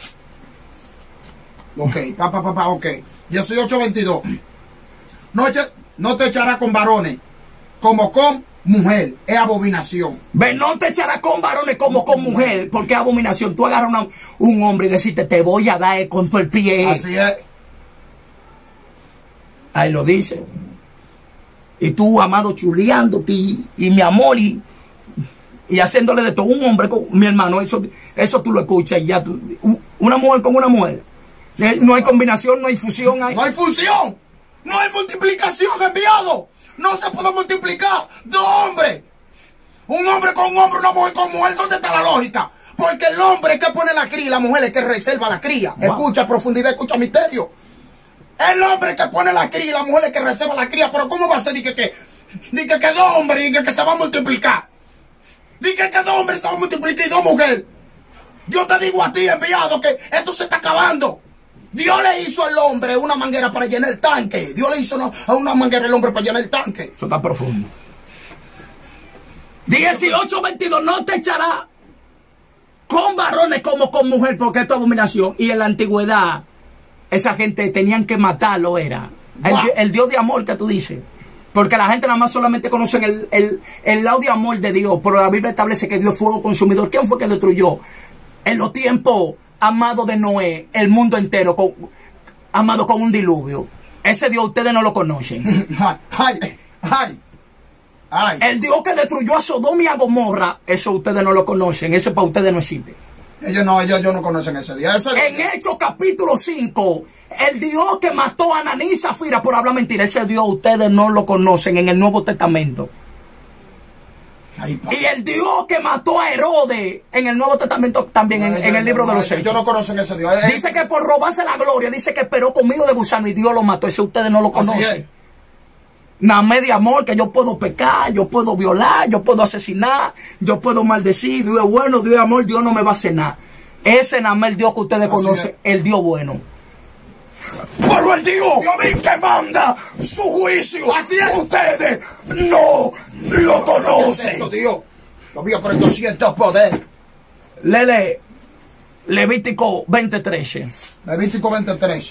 Ok, papá, papá, ok. dieciocho, veintidós. No, eche, no te echarás con varones como con mujer. Es abominación. Ve, no te echarás con varones como con mujer, porque es abominación. Tú agarras una, un hombre y decirte, te voy a dar con todo el pie. Así es. Ahí lo dice. Y tú, amado, chuleándote y, y mi amor, y, y haciéndole de todo un hombre con mi hermano. Eso, eso tú lo escuchas y ya tú. Una mujer con una mujer. No hay combinación, no hay fusión. Hay... No hay función. No hay multiplicación, enviado. No se puede multiplicar dos hombres. Un hombre con un hombre, una mujer con mujer. ¿Dónde está la lógica? Porque el hombre es que pone la cría y la mujer es que reserva la cría. Wow. Escucha profundidad, escucha misterio. El hombre que pone la cría y la mujer es que reserva la cría. Pero ¿cómo va a ser? Dice que, que, que dos hombres y que, que se va a multiplicar. Dice que dos hombres se van a multiplicar y dos mujeres. Yo te digo a ti, enviado, que esto se está acabando. Dios le hizo al hombre una manguera para llenar el tanque. Dios le hizo una, a una manguera al hombre para llenar el tanque. Eso está profundo. dieciocho, veintidós. No te echará con varones como con mujer, porque esto es abominación. Y en la antigüedad, esa gente tenían que matarlo, era. El, wow. el Dios de amor que tú dices. Porque la gente nada más solamente conoce el, el, el lado de amor de Dios. Pero la Biblia establece que Dios es fuego consumidor. ¿Quién fue que destruyó? En los tiempos, amado, de Noé, el mundo entero, con, amado, con un diluvio. Ese Dios ustedes no lo conocen. Ay, ay, ay. El Dios que destruyó a Sodoma y a Gomorra, eso ustedes no lo conocen. Ese para ustedes no existe. Ellos no, ellos, ellos no conocen ese Dios. Ese en Dios. Hechos capítulo cinco, el Dios que mató a Ananí y Zafira por hablar mentira, ese Dios ustedes no lo conocen en el Nuevo Testamento. Ay, y el Dios que mató a Herodes en el Nuevo Testamento también, en, en el libro de los Hechos. Ellos no conocen ese Dios. Dice que por robarse la gloria, dice que esperó conmigo de gusano y Dios lo mató. Ese ustedes no lo conocen. Nada más de amor, que yo puedo pecar, yo puedo violar, yo puedo asesinar, yo puedo maldecir. Dios es bueno, Dios es amor, Dios no me va a hacer nada. Ese nada más el Dios que ustedes conocen, el Dios bueno. Pero el Dios que manda su juicio, así es. Ustedes no lo conocen. Esto, Dios. Dios mío, pero yo siento poder. Lele, Levítico veinte trece. Levítico veinte trece.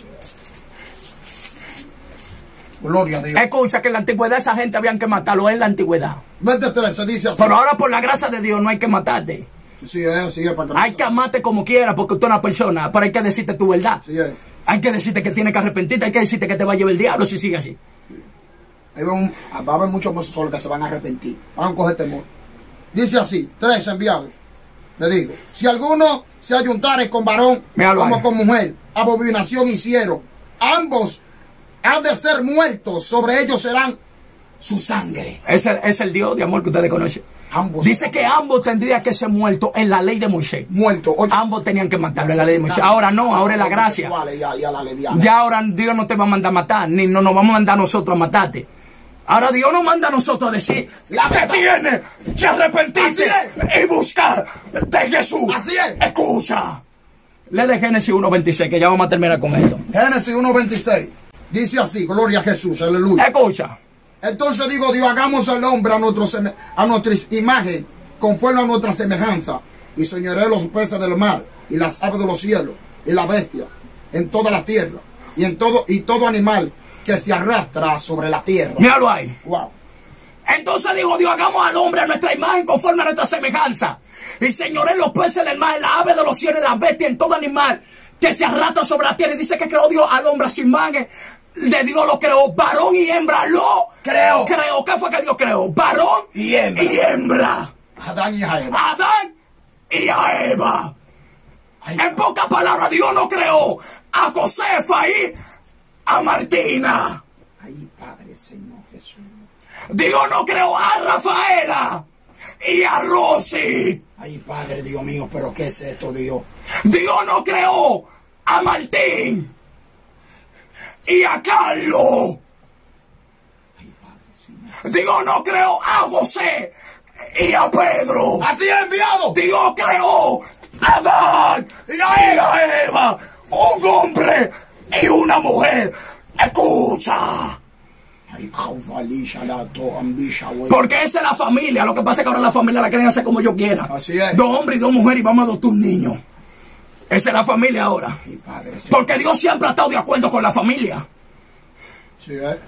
Gloria a Dios. Escucha que en la antigüedad esa gente habían que matarlo, en la antigüedad. veinte trece dice así. Pero ahora por la gracia de Dios no hay que matarte. Sí, es, sí, es para que Hay que amarte como quieras porque usted es una persona, pero hay que decirte tu verdad. Sí, es. Hay que decirte que tienes que arrepentirte, hay que decirte que te va a llevar el diablo si sigue así. Hay un, va a haber muchos homosexuales que se van a arrepentir. Van a coger temor. Dice así, tres enviados. Le digo, si alguno se ayuntare con varón Míralo como ahí. con mujer, abominación hicieron, ambos han de ser muertos, sobre ellos serán su sangre. Ese es el Dios de amor que ustedes conocen. Ambos. Dice que ambos tendrían que ser muertos en la ley de Moisés. Muertos. Oye, Ambos tenían que matarlo en la ley de Moisés. Ahora no, ahora es la gracia. Y a, y a la lesbiana. Ya ahora Dios no te va a mandar a matar, ni no nos vamos a mandar nosotros a matarte. Ahora Dios nos manda a nosotros a decir La que verdad. tiene que arrepentirse Así y buscar de Jesús. Así es. Escucha. Lee Génesis uno veintiséis, que ya vamos a terminar con esto. Génesis uno veintiséis. Dice así, gloria a Jesús, aleluya. Escucha. Entonces digo, Dios, hagamos al hombre a, nuestro seme- a nuestra imagen, conforme a nuestra semejanza, y señoré los peces del mar, y las aves de los cielos, y la bestia, en toda la tierra, y en todo, y todo animal que se arrastra sobre la tierra. Míralo ahí. Wow. Entonces dijo Dios, hagamos al hombre a nuestra imagen conforme a nuestra semejanza. Y señoré los peces del mar, las aves de los cielos, las bestias, en todo animal que se arrastra sobre la tierra. Y dice que creó Dios al hombre a su imagen. De Dios lo creó, varón y hembra lo Creó. creó. ¿Qué fue que Dios creó? Varón Y hembra. y hembra. Adán y Eva. A Adán y a Eva. Ay, En pocas palabras, Dios no creó a Josefa y a Martina. ay, Padre, Señor Jesús. Dios no creó a Rafaela y a Rosy. Ay, Padre, Dios mío, pero ¿qué es esto, Dios? Dios no creó a Martín y a Carlos. Ay, Padre, Señor. Dios no creó a José y a Pedro. Así es enviado. Dios creó a Adán y a Eva, un hombre y una mujer. Escucha. Ay, Jauvalisha, la toambisha, güey. Porque esa es la familia. Lo que pasa es que ahora la familia la quieren hacer como yo quiera. Así es. Dos hombres y dos mujeres y vamos a adoptar un niño. Esa es la familia ahora. Ay, Padre, Señor. Porque Dios siempre ha estado de acuerdo con la familia. Sí, ¿eh?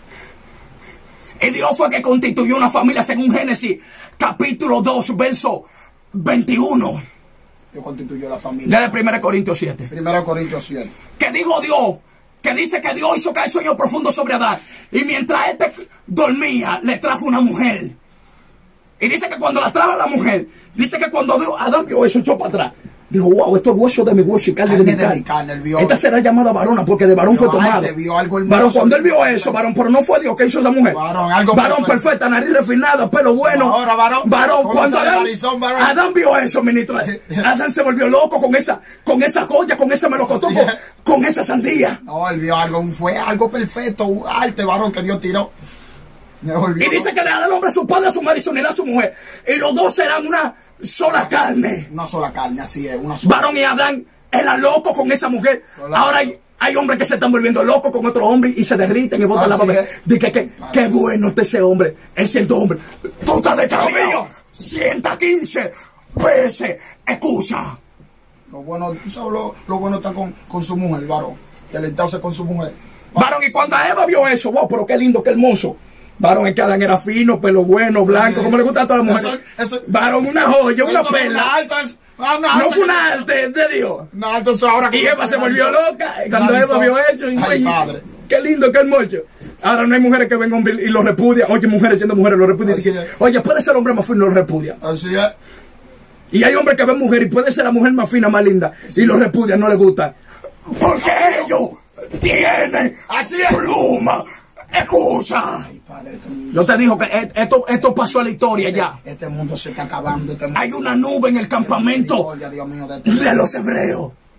Y Dios fue que constituyó una familia según Génesis capítulo dos, verso veintiuno. Yo constituyo la familia. Lee de primera Corintios siete. Primero Corintios siete. Que dijo Dios, que dice que Dios hizo caer sueño profundo sobre Adán. Y mientras este dormía, le trajo una mujer. Y dice que cuando la trajo la mujer, dice que cuando Dios, Adán vio eso, echó para atrás. Dijo, wow, esto es hueso de mi hueso y carne, Carne de mi de carne. mi carne, él vio- Esta será llamada varona porque de varón Vio fue tomado. arte, vio algo hermoso. Varón, cuando él vio eso, varón, pero no fue Dios que hizo esa mujer. Varón, algo Varón perfecto. perfecta, nariz refinada, pelo bueno. Ahora, varón. Varón, Con cuando esa Adán, narizón, varón. Adán vio eso, ministro. Adán se volvió loco con esa, con esa joya, con ese melocotón, Así con, es. con esa sandía. No, él vio algo, fue algo perfecto, un arte, varón, que Dios tiró. Me volvió Y dice que le dará al hombre a su padre, a su madre y se unirá a su mujer. Y los dos serán una sola carne. una sola carne, así es, una sola. Varón y Adán eran locos con esa mujer. Sola. Ahora hay, hay hombres que se están volviendo locos con otro hombre y se derriten y botan la Así papel. es. Dice que, que qué bueno está ese hombre. Él siendo hombre. Tú estás de Dios camino. mío. ciento quince veces. Escucha. Lo bueno, tú sabes, lo, lo bueno está con, con su mujer, varón. Deleitarse con su mujer. Varón, y cuando Eva vio eso, wow, pero qué lindo, qué hermoso. Varón, es que Adán era fino, pelo bueno, blanco, como le gusta a todas las mujeres. Eso- eso- Varón, una joya, una Eso no es perla. alta, es- ah, una No alta fue que- una arte de Dios. No, entonces ahora Y Eva se volvió loca y cuando Narizón. Eva vio eso. Y, Ay, y- padre. qué lindo, qué hermoso. Ahora no hay mujeres que vengan y lo repudian. Oye, mujeres siendo mujeres lo repudian. Así es. Oye, puede ser hombre más fino y lo repudia. Así es. Y hay hombres que ven mujer y puede ser la mujer más fina, más linda. Y lo repudian, no le gusta. Porque ellos tienen Así es. pluma. Escucha. Ay, padre, este mundo, Yo te digo que e- esto, esto pasó a la historia ya. este mundo se está acabando. Este mundo, Hay una nube en el campamento Misericordia, Dios mío, de este- de los hebreos.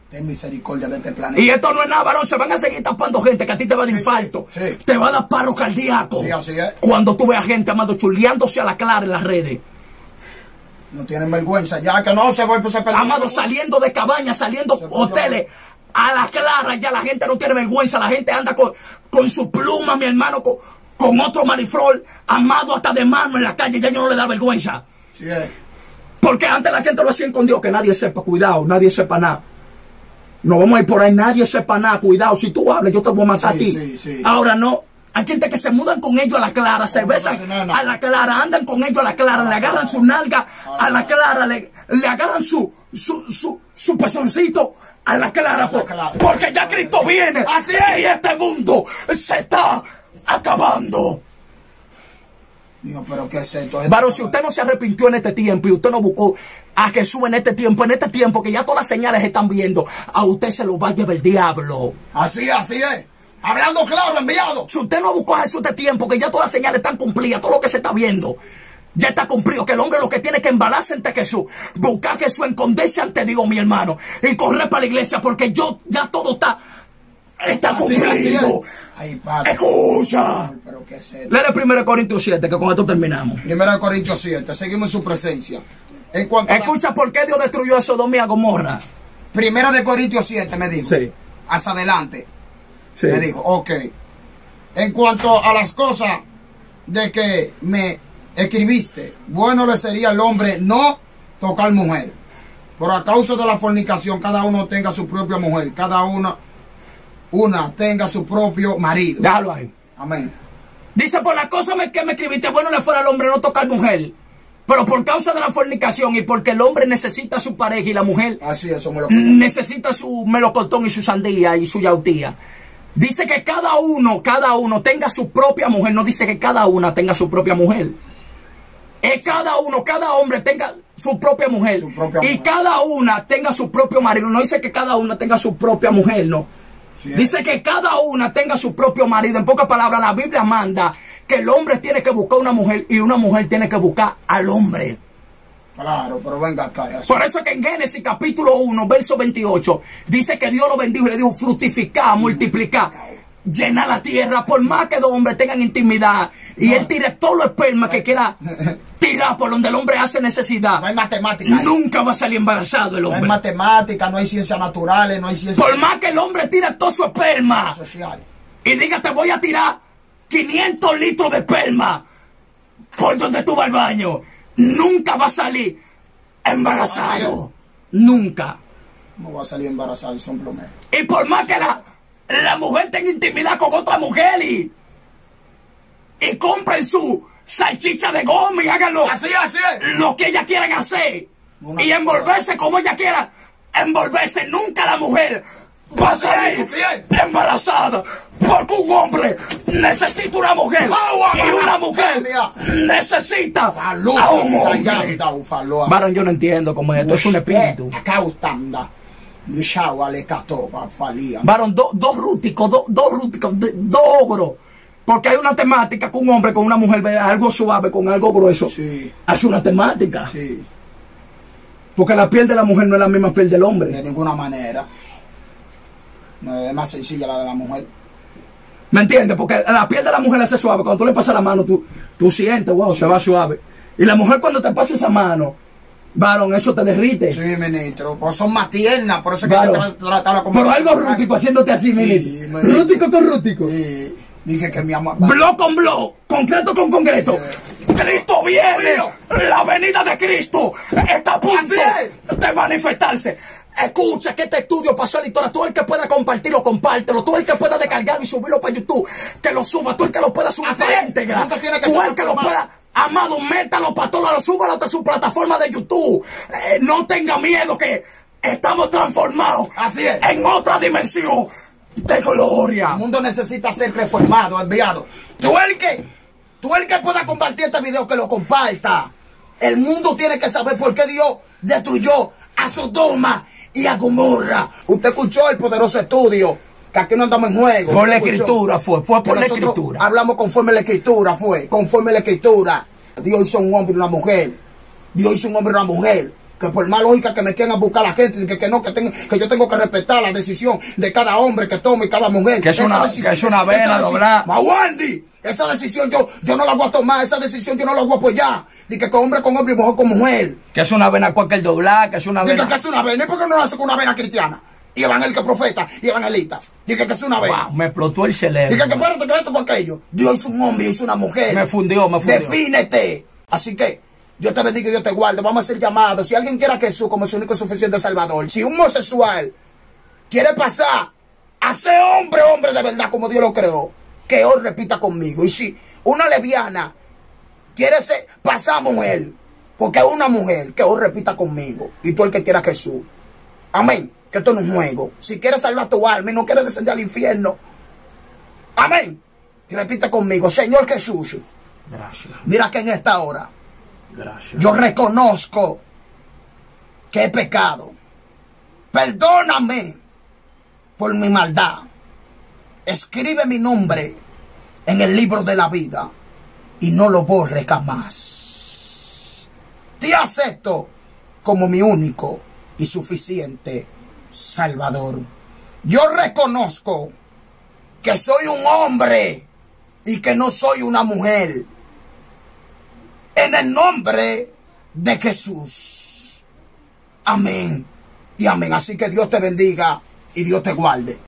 Ten misericordia de este planeta. Y esto no es nada, varón. Se van a seguir tapando gente que a ti te va a dar Sí, infarto. sí, sí. Te va a dar paro cardíaco. Sí, así es. Cuando tú veas gente, amado, chuleándose a la clara en las redes. No tienen vergüenza. Ya que no se va a perder. Amado, saliendo de cabañas, saliendo Se hoteles. A la clara ya la gente no tiene vergüenza. La gente anda con, con su pluma, mi hermano, con, con otro mariflor, amado, hasta de mano en la calle. Ya no le da vergüenza. Sí, es. Porque antes la gente lo hacía con Dios, que nadie sepa, cuidado, nadie sepa nada. No vamos a ir por ahí, nadie sepa nada, cuidado. Si tú hablas, yo te voy a matar Sí, a ti. sí, sí. Ahora no. Hay gente que se mudan con ellos a la clara, se besan a la clara, andan con ellos a la clara, le agarran su nalga a la clara, le, le agarran su, su, su, su pezoncito a la clara, por, porque ya Cristo viene. Así es. Y este mundo se está acabando. Digo, pero ¿qué es esto? Varón, si usted no se arrepintió en este tiempo y usted no buscó a Jesús en este tiempo, en este tiempo que ya todas las señales están viendo, a usted se lo va a llevar el diablo. Así, así es. Hablando claro, enviado. Si usted no buscó a Jesús este tiempo, que ya todas las señales están cumplidas, todo lo que se está viendo, ya está cumplido, que el hombre lo que tiene que embalarse ante Jesús, buscar a Jesús, esconderse ante Dios, mi hermano, y correr para la iglesia, porque yo ya todo está, está Así, cumplido. así es. Ay, padre. Escucha. Pero ¿qué es esto? Léele primero Corintios siete, que con esto terminamos. Primero de Corintios siete. Seguimos en su presencia. En cuanto a la- Escucha por qué Dios destruyó a Sodoma y a Gomorra. Primera de Corintios siete me dijo. Sí. Hacia adelante. Sí. Me dijo, ok. En cuanto a las cosas de que me escribiste, bueno le sería al hombre no tocar mujer. Por a causa de la fornicación, cada uno tenga su propia mujer, cada una, una tenga su propio marido. Déjalo ahí. Amén. Dice, por la cosa me- que me escribiste, bueno le fuera al hombre no tocar mujer. Pero por causa de la fornicación y porque el hombre necesita a su pareja y la mujer Así es, eso me lo necesita su melocotón y su sandía y su yautía. Dice que cada uno, cada uno tenga su propia mujer. No dice que cada una tenga su propia mujer. Es cada uno, cada hombre tenga su propia mujer. Su propia y mujer. cada una tenga su propio marido. No dice que cada una tenga su propia mujer, no. Sí. Dice que cada una tenga su propio marido. En pocas palabras, la Biblia manda que el hombre tiene que buscar una mujer y una mujer tiene que buscar al hombre. Claro, pero venga acá. Así. Por eso es que en Génesis capítulo uno, verso veintiocho, dice que Dios lo bendijo y le dijo fructificar, multiplicar, llenar la tierra, por más que dos hombres tengan intimidad. Y No. él tire todo lo esperma que quiera tirar por donde el hombre hace necesidad. No hay matemática. ahí. Nunca va a salir embarazado el No hay hombre. matemática, no hay ciencias naturales, no hay ciencias Por más que el hombre tire todo su esperma sociales. y diga te voy a tirar quinientos litros de esperma por donde tú vas al baño, nunca va a salir embarazado. Nunca. No va a salir embarazado y son promesas. Y por más que la, la mujer tenga intimidad con otra mujer y, y compren su salchicha de goma y háganlo Así, así es. lo que ellas quieran hacer Una- y envolverse como ella quiera envolverse, nunca la mujer va a salir Así es. embarazada, porque un hombre necesita una mujer Agua, y una agua, mujer agua. necesita Falú, a un hombre. sayanda, ufaloa. Varón, yo no entiendo cómo es esto, es un espíritu. Acá ustando. Luchaba le cató, falía. Varón, do- dos rústicos, do- dos rústicos, de- dos ogros. Porque hay una temática que un hombre con una mujer ve algo suave con algo grueso. Sí. Hace una temática. Sí, Porque la piel de la mujer no es la misma piel del de hombre. ninguna manera. No, es más sencilla la de la mujer. ¿Me entiendes? Porque la piel de la mujer hace suave. Cuando tú le pasas la mano, tú, tú sientes, wow, se va suave. Y la mujer cuando te pasa esa mano, varón, eso te derrite. Sí, ministro. Pues son más tiernas, por eso es que Varón. hay que tratarla como. Pero algo rústico haciéndote así, Sí, ministro. ministro. Rústico con rústico. Sí. Dije que mi amor. Blog con blog, concreto con concreto. Cristo viene. La venida de Cristo está a punto Así de manifestarse. Escucha que este estudio pasó a la historia. Tú el que pueda compartirlo, compártelo. Tú el que pueda descargarlo y subirlo para YouTube, que lo suba. Tú el que lo pueda subir Así para es. íntegra. Nunca tiene que Tú ser el que lo transformado. pueda. Amado, métalo para todo lado, súbalo hasta su plataforma de YouTube. Eh, no tenga miedo que estamos transformados Así es. en otra dimensión de gloria. El mundo necesita ser reformado, enviado. Tú el que, tú el que pueda compartir este video, que lo comparta. El mundo tiene que saber por qué Dios destruyó a Sodoma y a Gomorra. Usted escuchó el poderoso estudio, que aquí no andamos en juego. Por Usted la escuchó. escritura fue, fue Que por la nosotros escritura. Hablamos conforme a la escritura, fue, conforme a la escritura. Dios hizo un hombre y una mujer. Dios hizo un hombre y una mujer que por más lógica que me quieran buscar la gente, que, que no, que, tengo, que yo tengo que respetar la decisión de cada hombre que tome y cada mujer. Que es una, que es una vena doblada. ¡Maguandi! Esa decisión yo, yo no la voy a tomar, esa decisión yo no la voy a apoyar. Dice que hombre con hombre y mujer con mujer. Que es una vena cualquier doblada, que es una vena. Dice que es una vena, ¿y por qué no lo hace con una vena cristiana? Y evangélica profeta y evangelista. Dice que es una vena. Wow, me explotó el cerebro. Dice que espérate que esto fue aquello. Dios es un hombre y es una mujer. Me fundió, me fundió. Defínete. Así que Dios te bendiga y Dios te guarde. Vamos a hacer llamados. Si alguien quiere a Jesús como su único y suficiente Salvador. Si un homosexual quiere pasar a ser hombre, hombre de verdad como Dios lo creó, que hoy repita conmigo. Y si una lesbiana quiere ser, pasar a mujer, porque es una mujer, que hoy repita conmigo. Y tú el que quiera a Jesús. Amén. Que esto no es un juego. Si quieres salvar tu alma y no quieres descender al infierno. Amén. Y repite conmigo. Señor Jesús. Gracias. Mira que en esta hora. Gracias. Yo reconozco que he pecado. Perdóname por mi maldad. Escribe mi nombre en el libro de la vida y no lo borre jamás. Te acepto como mi único y suficiente Salvador. Yo reconozco que soy un hombre y que no soy una mujer. En el nombre de Jesús. Amén y amén. Así que Dios te bendiga y Dios te guarde.